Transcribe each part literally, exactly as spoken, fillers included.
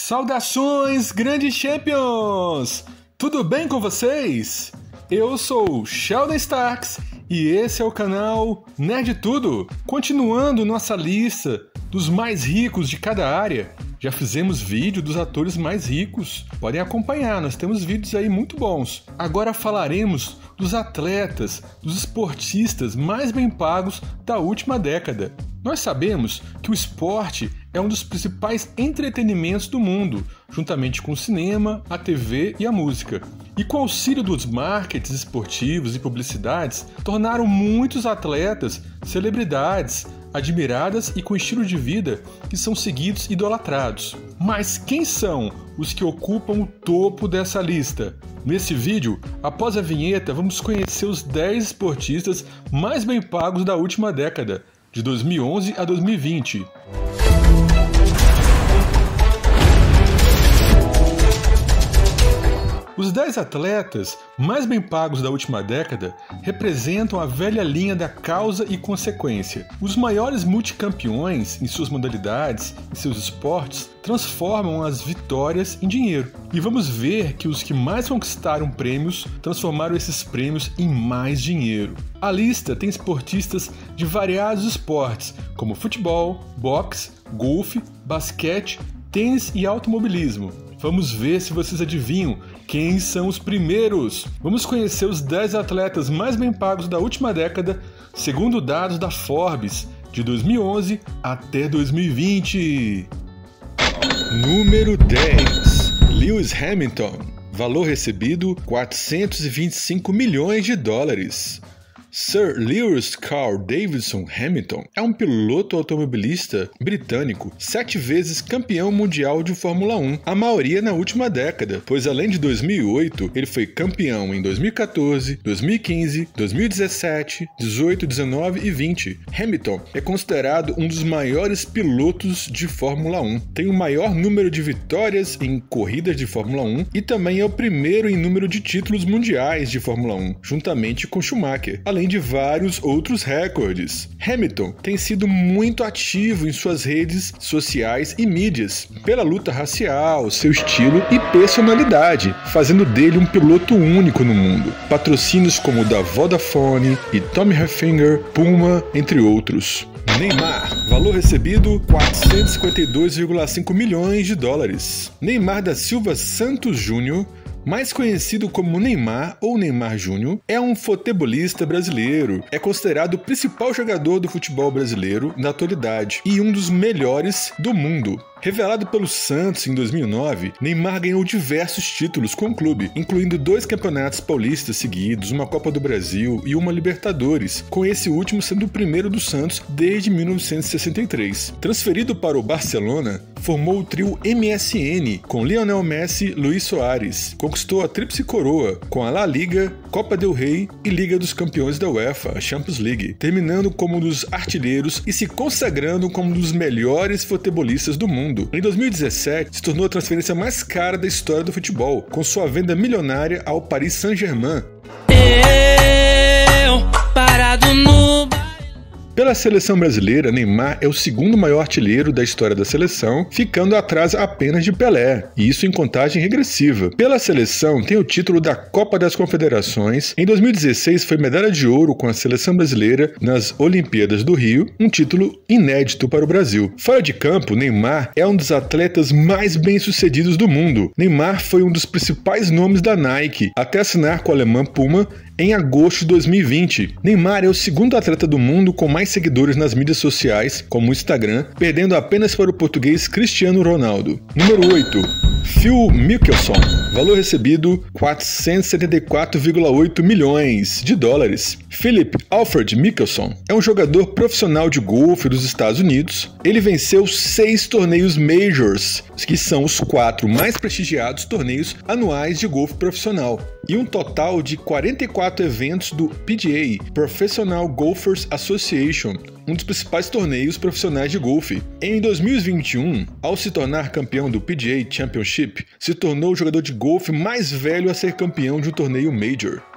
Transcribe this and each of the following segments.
Saudações, grandes champions! Tudo bem com vocês? Eu sou Sheldon Starks e esse é o canal Nerd Tudo. Continuando nossa lista dos mais ricos de cada área, já fizemos vídeo dos atores mais ricos. Podem acompanhar, nós temos vídeos aí muito bons. Agora falaremos dos atletas, dos esportistas mais bem pagos da última década. Nós sabemos que o esporte é um dos principais entretenimentos do mundo, juntamente com o cinema, a T V e a música. E com o auxílio dos marketings esportivos e publicidades, tornaram muitos atletas celebridades, admiradas e com estilo de vida que são seguidos e idolatrados. Mas quem são os que ocupam o topo dessa lista? Nesse vídeo, após a vinheta, vamos conhecer os dez esportistas mais bem pagos da última década, de dois mil e onze a dois mil e vinte. Os dez atletas mais bem pagos da última década representam a velha linha da causa e consequência. Os maiores multicampeões em suas modalidades e seus esportes transformam as vitórias em dinheiro. E vamos ver que os que mais conquistaram prêmios transformaram esses prêmios em mais dinheiro. A lista tem esportistas de variados esportes, como futebol, boxe, golfe, basquete, tênis e automobilismo. Vamos ver se vocês adivinham quem são os primeiros. Vamos conhecer os dez atletas mais bem pagos da última década, segundo dados da Forbes, de dois mil e onze até dois mil e vinte. Número dez. Lewis Hamilton. Valor recebido quatrocentos e vinte e cinco milhões de dólares. Sir Lewis Carl Davidson Hamilton é um piloto automobilista britânico, sete vezes campeão mundial de Fórmula um, a maioria na última década, pois além de dois mil e oito, ele foi campeão em dois mil e quatorze, dois mil e quinze, dois mil e dezessete, dezoito, dezenove e vinte. Hamilton é considerado um dos maiores pilotos de Fórmula um, tem o maior número de vitórias em corridas de Fórmula um e também é o primeiro em número de títulos mundiais de Fórmula um, juntamente com Schumacher, além de vários outros recordes. Hamilton tem sido muito ativo em suas redes sociais e mídias, pela luta racial, seu estilo e personalidade, fazendo dele um piloto único no mundo. Patrocínios como o da Vodafone e Tommy Hilfiger, Puma, entre outros. Neymar, valor recebido quatrocentos e cinquenta e dois vírgula cinco milhões de dólares. Neymar da Silva Santos Júnior, mais conhecido como Neymar ou Neymar Júnior, é um futebolista brasileiro. É considerado o principal jogador do futebol brasileiro na atualidade e um dos melhores do mundo. Revelado pelo Santos em dois mil e nove, Neymar ganhou diversos títulos com o clube, incluindo dois campeonatos paulistas seguidos, uma Copa do Brasil e uma Libertadores, com esse último sendo o primeiro do Santos desde mil novecentos e sessenta e três. Transferido para o Barcelona, formou o trio M S N com Lionel Messi e Luis Soares. Conquistou a tríplice coroa com a La Liga, Copa del Rey e Liga dos Campeões da UEFA, a Champions League, terminando como um dos artilheiros e se consagrando como um dos melhores futebolistas do mundo. Em dois mil e dezessete, se tornou a transferência mais cara da história do futebol, com sua venda milionária ao Paris Saint-Germain. Eu, parado no... Pela seleção brasileira, Neymar é o segundo maior artilheiro da história da seleção, ficando atrás apenas de Pelé, e isso em contagem regressiva. Pela seleção, tem o título da Copa das Confederações. Em dois mil e dezesseis, foi medalha de ouro com a seleção brasileira nas Olimpíadas do Rio, um título inédito para o Brasil. Fora de campo, Neymar é um dos atletas mais bem-sucedidos do mundo. Neymar foi um dos principais nomes da Nike, até assinar com a alemã Puma em agosto de dois mil e vinte. Neymar é o segundo atleta do mundo com mais seguidores nas mídias sociais, como o Instagram, perdendo apenas para o português Cristiano Ronaldo. Número oito. Phil Mickelson. Valor recebido quatrocentos e setenta e quatro vírgula oito milhões de dólares. Philip Alfred Mickelson é um jogador profissional de golfe dos Estados Unidos. Ele venceu seis torneios Majors, que são os quatro mais prestigiados torneios anuais de golfe profissional, e um total de quarenta e quatro eventos do P G A, Professional Golfers Association, um dos principais torneios profissionais de golfe. Em dois mil e vinte e um, ao se tornar campeão do P G A Championship, se tornou o jogador de golfe mais velho a ser campeão de um torneio Major.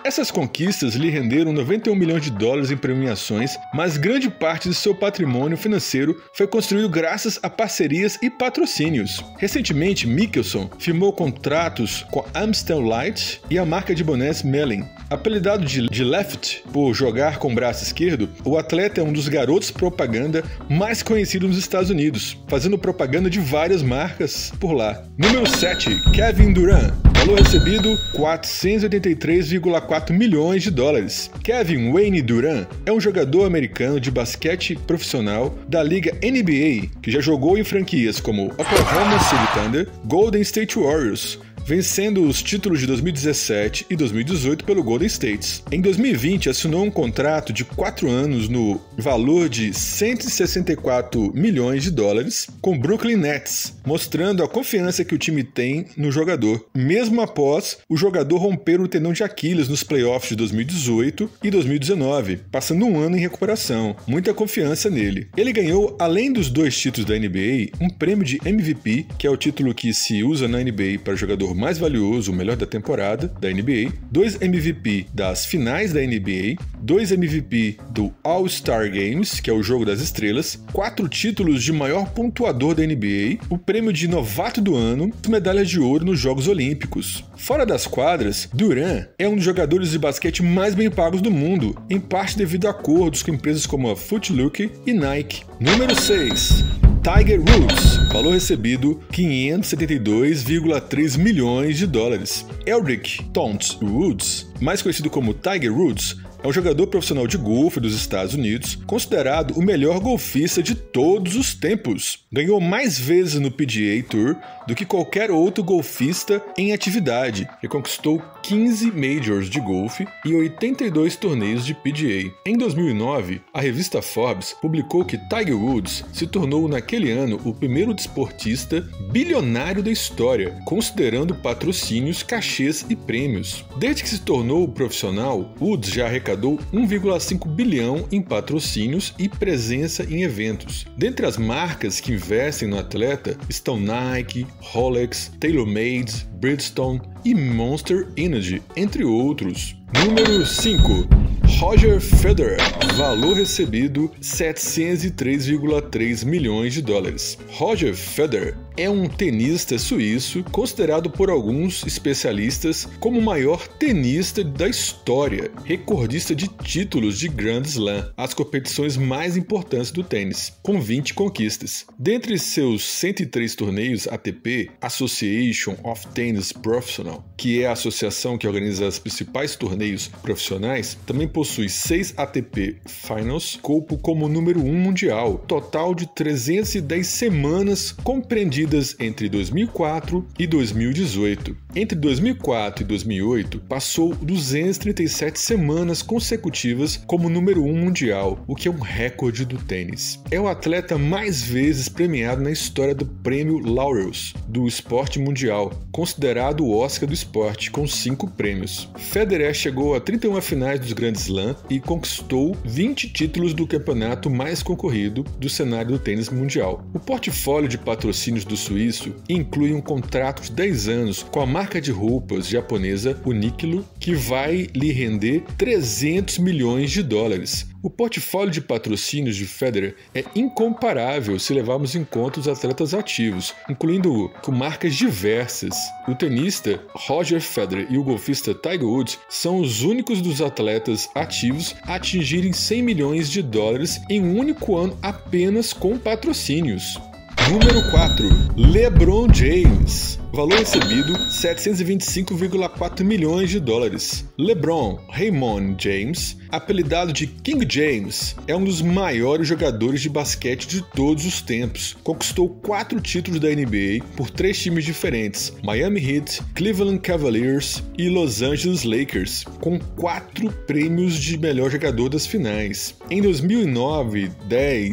Essas conquistas lhe renderam noventa e um milhões de dólares em premiações, mas grande parte de seu patrimônio financeiro foi construído graças a parcerias e patrocínios. Recentemente, Mickelson firmou contratos com a Amstel Light e a marca de bonés Melin. Apelidado de, de Left por jogar com o braço esquerdo, o atleta é um dos garotos propaganda mais conhecidos nos Estados Unidos, fazendo propaganda de várias marcas por lá. Número sete. Kevin Durant. Valor recebido quatrocentos e oitenta e três vírgula quatro milhões de dólares. Kevin Wayne Durant é um jogador americano de basquete profissional da liga N B A, que já jogou em franquias como Oklahoma City Thunder, Golden State Warriors, vencendo os títulos de dois mil e dezessete e dois mil e dezoito pelo Golden State. Em dois mil e vinte, assinou um contrato de quatro anos no valor de cento e sessenta e quatro milhões de dólares com o Brooklyn Nets, mostrando a confiança que o time tem no jogador, mesmo após o jogador romper o tendão de Aquiles nos playoffs de dois mil e dezoito e dois mil e dezenove, passando um ano em recuperação. Muita confiança nele. Ele ganhou, além dos dois títulos da N B A, um prêmio de M V P, que é o título que se usa na N B A para jogador mais valioso, o melhor da temporada da N B A, dois M V P das finais da N B A, dois M V P do All-Star Games, que é o jogo das estrelas, quatro títulos de maior pontuador da N B A, o prêmio de novato do ano e medalhas de ouro nos Jogos Olímpicos. Fora das quadras, Durant é um dos jogadores de basquete mais bem pagos do mundo, em parte devido a acordos com empresas como a Foot Locker e Nike. Número seis. Tiger Woods, valor recebido quinhentos e setenta e dois vírgula três milhões de dólares. Eldrick Towns Woods, mais conhecido como Tiger Woods, é um jogador profissional de golfe dos Estados Unidos, considerado o melhor golfista de todos os tempos. Ganhou mais vezes no P G A Tour do que qualquer outro golfista em atividade e conquistou quinze majors de golfe e oitenta e dois torneios de P G A. Em dois mil e nove, a revista Forbes publicou que Tiger Woods se tornou naquele ano o primeiro desportista bilionário da história, considerando patrocínios, cachês e prêmios. Desde que se tornou profissional, Woods já arrecadou um vírgula cinco bilhão em patrocínios e presença em eventos. Dentre as marcas que investem no atleta estão Nike, Rolex, TaylorMade, Bridgestone e Monster Energy, entre outros. Número cinco. Roger Federer, valor recebido setecentos e três vírgula três milhões de dólares. Roger Federer é um tenista suíço considerado por alguns especialistas como o maior tenista da história, recordista de títulos de Grand Slam, as competições mais importantes do tênis, com vinte conquistas. Dentre seus cento e três torneios A T P, Association of Tennis Professional, que é a associação que organiza os principais torneios profissionais, também possui seis A T P Finals, corpo como número um mundial, total de trezentas e dez semanas compreendidas entre dois mil e quatro e dois mil e dezoito. Entre dois mil e quatro e dois mil e oito, passou duzentas e trinta e sete semanas consecutivas como número um mundial, o que é um recorde do tênis. É o atleta mais vezes premiado na história do prêmio Laurels do esporte mundial, considerado o Oscar do esporte, com cinco prêmios. Federer chegou a trinta e uma finais dos Grand Slam e conquistou vinte títulos do campeonato mais concorrido do cenário do tênis mundial. O portfólio de patrocínios do suíço inclui um contrato de dez anos com a marca de roupas japonesa Uniqlo, que vai lhe render trezentos milhões de dólares. O portfólio de patrocínios de Federer é incomparável se levarmos em conta os atletas ativos, incluindo com marcas diversas. O tenista Roger Federer e o golfista Tiger Woods são os únicos dos atletas ativos a atingirem cem milhões de dólares em um único ano apenas com patrocínios. Número quatro. LeBron James. Valor recebido setecentos e vinte e cinco vírgula quatro milhões de dólares. LeBron Raymond James, apelidado de King James, é um dos maiores jogadores de basquete de todos os tempos. Conquistou quatro títulos da N B A por três times diferentes: Miami Heat, Cleveland Cavaliers e Los Angeles Lakers, com quatro prêmios de melhor jogador das finais. Em dois mil e nove, dez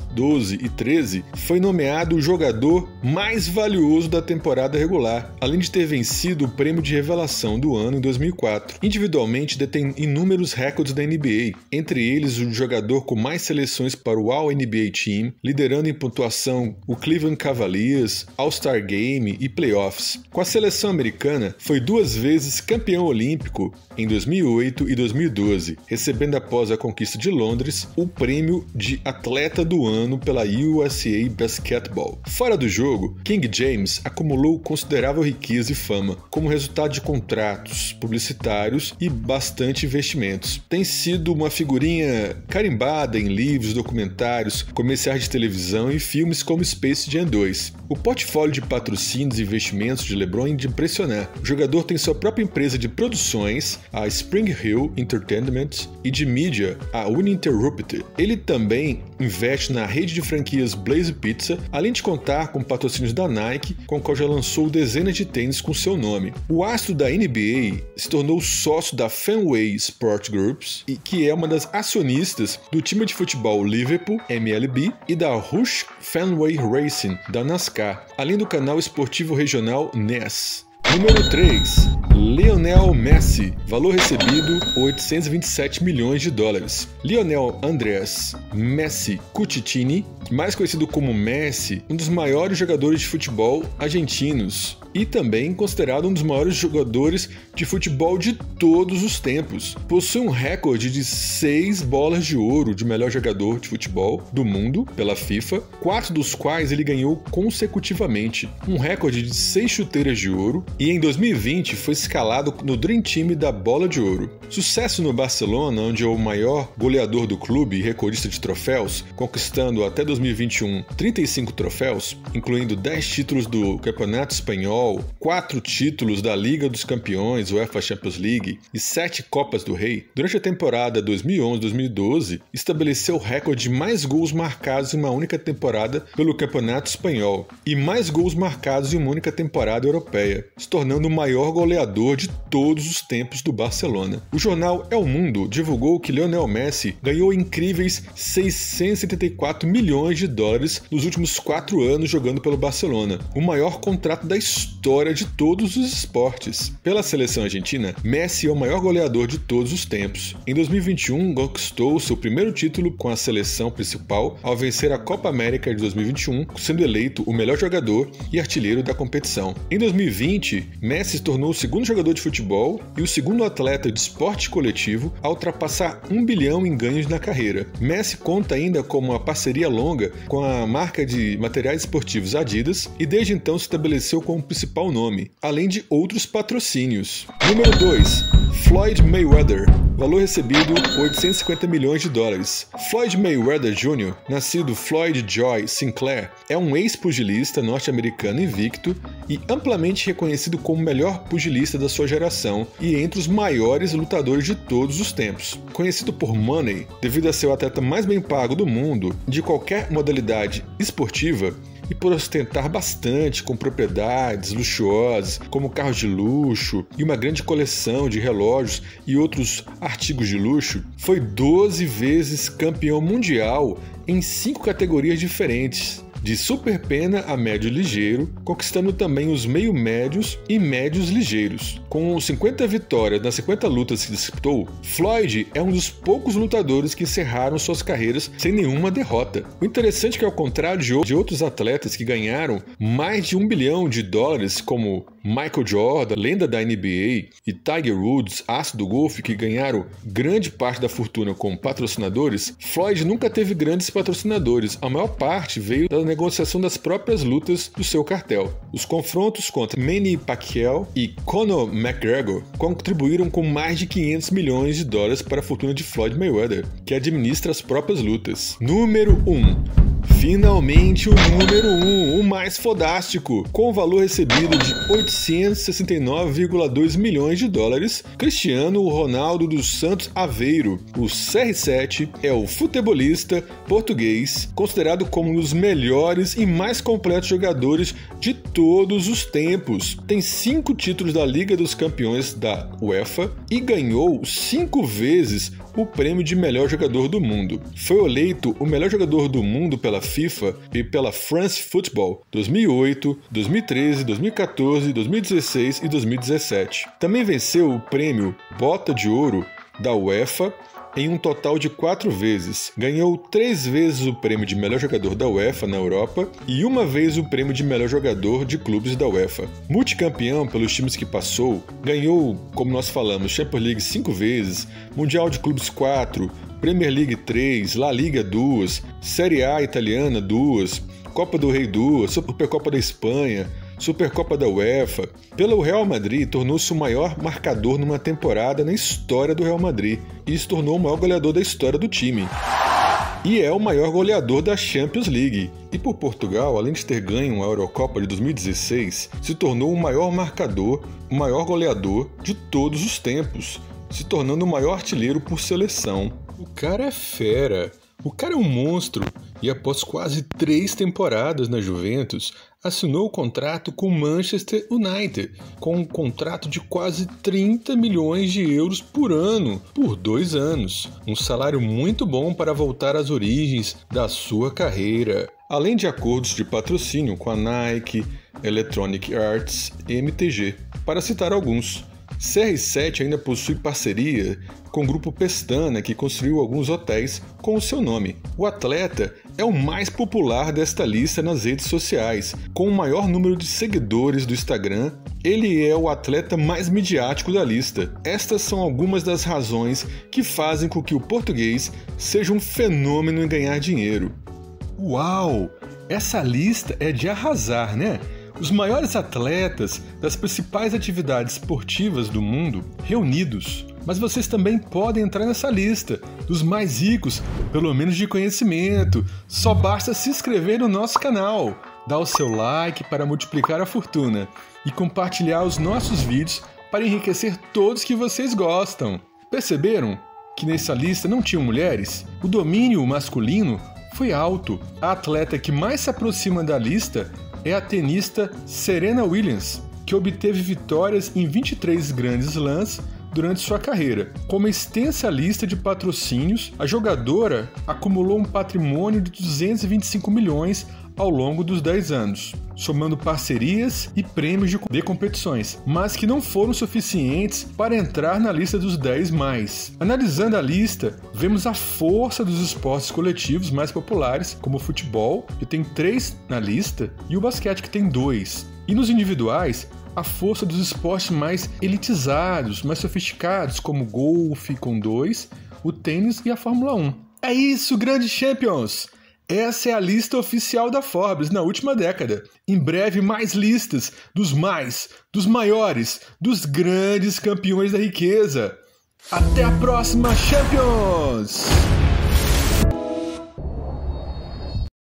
doze e treze, foi nomeado o jogador mais valioso da temporada regular, além de ter vencido o prêmio de revelação do ano em dois mil e quatro. Individualmente, detém inúmeros recordes da N B A, entre eles o jogador com mais seleções para o All N B A Team, liderando em pontuação o Cleveland Cavaliers, All-Star Game e Playoffs. Com a seleção americana, foi duas vezes campeão olímpico em dois mil e oito e dois mil e doze, recebendo após a conquista de Londres o prêmio de Atleta do Ano pela U S A Basketball. Fora do jogo, King James acumulou considerável riqueza e fama, como resultado de contratos publicitários e bastante investimentos. Tem sido uma figurinha carimbada em livros, documentários, comerciais de televisão e filmes como Space Jam dois. O portfólio de patrocínios e investimentos de LeBron é de impressionar. O jogador tem sua própria empresa de produções, a Spring Hill Entertainment, e de mídia, a Uninterrupted. Ele também investe na rede de franquias Blaze Pizza, além de contar com patrocínios da Nike, com o qual já lançou dezenas de tênis com seu nome. O astro da N B A se tornou sócio da Fenway Sport Groups, que é uma das acionistas do time de futebol Liverpool, M L B, e da Roush Fenway Racing, da NASCAR, além do canal esportivo regional N E S. Número três. Lionel Messi, valor recebido oitocentos e vinte e sete milhões de dólares. Lionel Andrés Messi Cucitini, mais conhecido como Messi, um dos maiores jogadores de futebol argentinos e também considerado um dos maiores jogadores de futebol de todos os tempos. Possui um recorde de seis bolas de ouro de melhor jogador de futebol do mundo pela FIFA, quatro dos quais ele ganhou consecutivamente, um recorde de seis chuteiras de ouro, e em dois mil e vinte foi escalado no Dream Team da Bola de Ouro. Sucesso no Barcelona, onde é o maior goleador do clube e recordista de troféus, conquistando até dois mil e vinte e um trinta e cinco troféus, incluindo dez títulos do Campeonato Espanhol, quatro títulos da Liga dos Campeões, UEFA Champions League, e sete Copas do Rei. Durante a temporada dois mil e onze dois mil e doze, estabeleceu o recorde de mais gols marcados em uma única temporada pelo Campeonato Espanhol e mais gols marcados em uma única temporada europeia, se tornando o maior goleador de todos os tempos do Barcelona. O jornal El Mundo divulgou que Lionel Messi ganhou incríveis seiscentos e setenta e quatro milhões de dólares nos últimos quatro anos jogando pelo Barcelona, o maior contrato da história de todos os esportes. Pela seleção argentina, Messi é o maior goleador de todos os tempos. Em dois mil e vinte e um, conquistou seu primeiro título com a seleção principal ao vencer a Copa América de dois mil e vinte e um, sendo eleito o melhor jogador e artilheiro da competição. Em dois mil e vinte, Messi se tornou o segundo jogador de futebol e o segundo atleta de esporte coletivo a ultrapassar um bilhão em ganhos na carreira. Messi conta ainda com uma parceria longa com a marca de materiais esportivos Adidas e desde então se estabeleceu como principal nome, além de outros patrocínios. Número dois. Floyd Mayweather, valor recebido oitocentos e cinquenta milhões de dólares. Floyd Mayweather Júnior, nascido Floyd Joy Sinclair, é um ex-pugilista norte-americano invicto e amplamente reconhecido como o melhor pugilista da sua geração e entre os maiores lutadores de todos os tempos. Conhecido por Money, devido a ser o atleta mais bem pago do mundo de qualquer modalidade esportiva, e por ostentar bastante com propriedades luxuosas, como carros de luxo e uma grande coleção de relógios e outros artigos de luxo, foi doze vezes campeão mundial em cinco categorias diferentes, de super pena a médio ligeiro, conquistando também os meio médios e médios ligeiros. Com cinquenta vitórias nas cinquenta lutas que disputou, Floyd é um dos poucos lutadores que encerraram suas carreiras sem nenhuma derrota. O interessante é que, ao contrário de outros atletas que ganharam mais de um bilhão de dólares, como Michael Jordan, lenda da N B A, e Tiger Woods, astro do golfe, que ganharam grande parte da fortuna como patrocinadores, Floyd nunca teve grandes patrocinadores. A maior parte veio da negociação das próprias lutas do seu cartel. Os confrontos contra Manny Pacquiao e Conor McGregor contribuíram com mais de quinhentos milhões de dólares para a fortuna de Floyd Mayweather, que administra as próprias lutas. Número um. Finalmente o número um, o mais fodástico, com o valor recebido de oitocentos e sessenta e nove vírgula dois milhões de dólares, Cristiano Ronaldo dos Santos Aveiro. O C R sete é o futebolista português considerado como um dos melhores e mais completos jogadores de todos os tempos. Tem cinco títulos da Liga dos Campeões da UEFA e ganhou cinco vezes o prêmio de melhor jogador do mundo. Foi eleito o melhor jogador do mundo pela FIFA e pela France Football dois mil e oito, dois mil e treze, dois mil e quatorze, dois mil e dezesseis e dois mil e dezessete. Também venceu o prêmio Bota de Ouro da UEFA em um total de quatro vezes. Ganhou três vezes o prêmio de melhor jogador da UEFA na Europa e uma vez o prêmio de melhor jogador de clubes da UEFA. Multicampeão pelos times que passou, ganhou, como nós falamos, Champions League cinco vezes, Mundial de Clubes quatro, Premier League três, La Liga duas, Série A italiana duas, Copa do Rei duas, Supercopa da Espanha, Supercopa da UEFA. Pelo Real Madrid, tornou-se o maior marcador numa temporada na história do Real Madrid e se tornou o maior goleador da história do time. E é o maior goleador da Champions League. E por Portugal, além de ter ganho a Eurocopa de dois mil e dezesseis, se tornou o maior marcador, o maior goleador de todos os tempos, se tornando o maior artilheiro por seleção. O cara é fera, o cara é um monstro. E após quase três temporadas na Juventus, assinou o contrato com o Manchester United, com um contrato de quase trinta milhões de euros por ano, por dois anos. Um salário muito bom para voltar às origens da sua carreira. Além de acordos de patrocínio com a Nike, Electronic Arts e M T G, para citar alguns. C R sete ainda possui parceria com o grupo Pestana, que construiu alguns hotéis com o seu nome. O atleta é o mais popular desta lista nas redes sociais, com o maior número de seguidores do Instagram. Ele é o atleta mais midiático da lista. Estas são algumas das razões que fazem com que o português seja um fenômeno em ganhar dinheiro. Uau! Essa lista é de arrasar, né? Os maiores atletas das principais atividades esportivas do mundo reunidos. Mas vocês também podem entrar nessa lista dos mais ricos, pelo menos de conhecimento. Só basta se inscrever no nosso canal, dar o seu like para multiplicar a fortuna e compartilhar os nossos vídeos para enriquecer todos que vocês gostam. Perceberam que nessa lista não tinham mulheres? O domínio masculino foi alto. A atleta que mais se aproxima da lista é a tenista Serena Williams, que obteve vitórias em vinte e três grandes slams durante sua carreira. Com uma extensa lista de patrocínios, a jogadora acumulou um patrimônio de duzentos e vinte e cinco milhões ao longo dos dez anos, somando parcerias e prêmios de competições, mas que não foram suficientes para entrar na lista dos dez mais. Analisando a lista, vemos a força dos esportes coletivos mais populares, como o futebol, que tem três na lista, e o basquete, que tem dois. E nos individuais, a força dos esportes mais elitizados, mais sofisticados, como o golfe com dois, o tênis e a Fórmula um. É isso, grandes champions! Essa é a lista oficial da Forbes na última década. Em breve, mais listas dos mais, dos maiores, dos grandes campeões da riqueza. Até a próxima, Champions!